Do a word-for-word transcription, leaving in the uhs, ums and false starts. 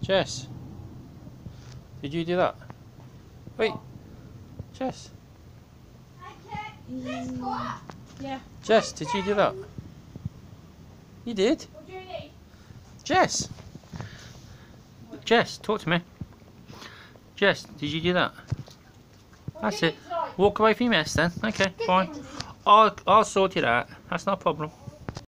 Jess, did you do that? Wait, Jess. Mm, yeah. Jess, did you do that? You did. What do you need? Jess. Jess, talk to me. Jess, did you do that? That's it. Walk away from your mess then. Okay, fine. I'll I'll sort it out. That's no problem.